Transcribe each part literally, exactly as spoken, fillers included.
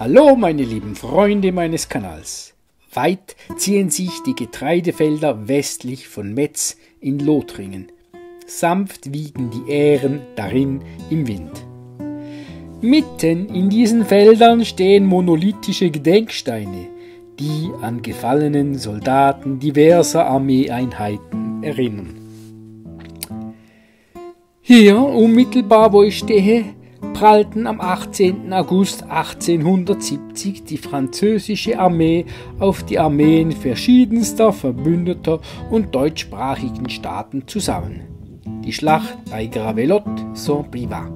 Hallo meine lieben Freunde meines Kanals. Weit ziehen sich die Getreidefelder westlich von Metz in Lothringen. Sanft wiegen die Ähren darin im Wind. Mitten in diesen Feldern stehen monolithische Gedenksteine, die an gefallenen Soldaten diverser Armeeeinheiten erinnern. Hier, unmittelbar wo ich stehe, prallten am achtzehnten August achtzehnhundertsiebzig die französische Armee auf die Armeen verschiedenster verbündeter und deutschsprachigen Staaten zusammen. Die Schlacht bei Gravelotte-Saint-Privat.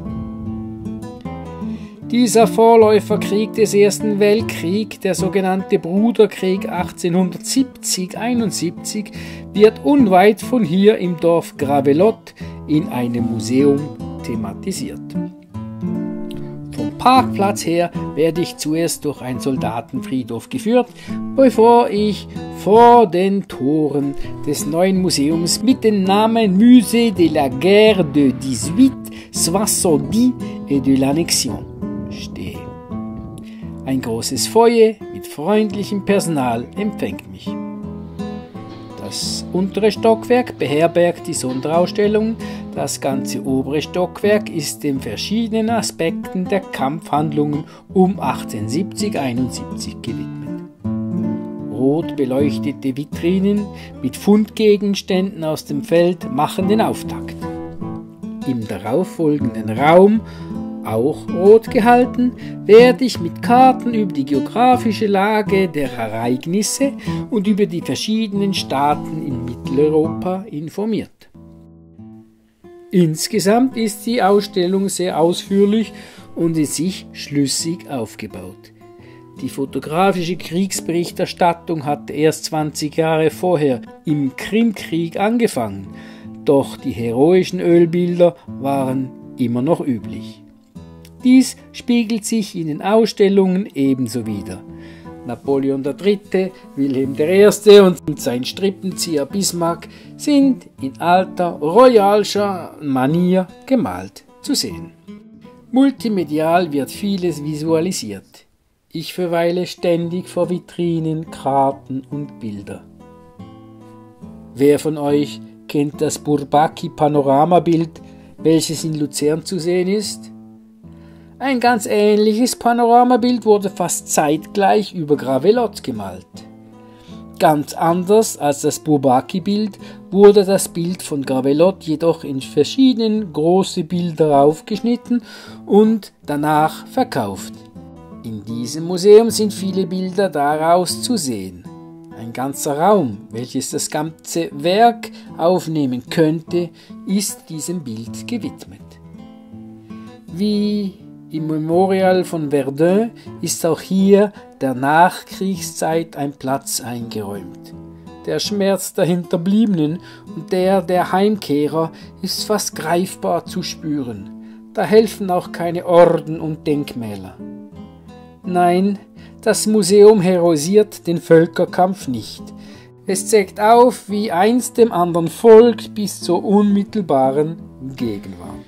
Dieser Vorläuferkrieg des Ersten Weltkriegs, der sogenannte Bruderkrieg achtzehnhundertsiebzig einundsiebzig, wird unweit von hier im Dorf Gravelotte in einem Museum thematisiert. Vom Parkplatz her werde ich zuerst durch einen Soldatenfriedhof geführt, bevor ich vor den Toren des neuen Museums mit dem Namen Musée de la Guerre de dix-huit soixante-dix et de l'Annexion stehe. Ein großes Foyer mit freundlichem Personal empfängt mich. Das untere Stockwerk beherbergt die Sonderausstellung, das ganze obere Stockwerk ist den verschiedenen Aspekten der Kampfhandlungen um achtzehnhundertsiebzig einundsiebzig gewidmet. Rot beleuchtete Vitrinen mit Fundgegenständen aus dem Feld machen den Auftakt. Im darauffolgenden Raum, auch rot gehalten, werde ich mit Karten über die geografische Lage der Ereignisse und über die verschiedenen Staaten in Mitteleuropa informiert. Insgesamt ist die Ausstellung sehr ausführlich und in sich schlüssig aufgebaut. Die fotografische Kriegsberichterstattung hatte erst zwanzig Jahre vorher im Krimkrieg angefangen, doch die heroischen Ölbilder waren immer noch üblich. Dies spiegelt sich in den Ausstellungen ebenso wider. Napoleon der Dritte, Wilhelm der Erste und sein Strippenzieher Bismarck sind in alter royalscher Manier gemalt zu sehen. Multimedial wird vieles visualisiert. Ich verweile ständig vor Vitrinen, Karten und Bilder. Wer von euch kennt das Bourbaki-Panoramabild, welches in Luzern zu sehen ist? Ein ganz ähnliches Panoramabild wurde fast zeitgleich über Gravelotte gemalt. Ganz anders als das Bourbaki-Bild wurde das Bild von Gravelotte jedoch in verschiedenen große Bilder aufgeschnitten und danach verkauft. In diesem Museum sind viele Bilder daraus zu sehen. Ein ganzer Raum, welches das ganze Werk aufnehmen könnte, ist diesem Bild gewidmet. Wie im Memorial von Verdun ist auch hier der Nachkriegszeit ein Platz eingeräumt. Der Schmerz der Hinterbliebenen und der der Heimkehrer ist fast greifbar zu spüren. Da helfen auch keine Orden und Denkmäler. Nein, das Museum heroisiert den Völkerkampf nicht. Es zeigt auf, wie eins dem anderen folgt bis zur unmittelbaren Gegenwart.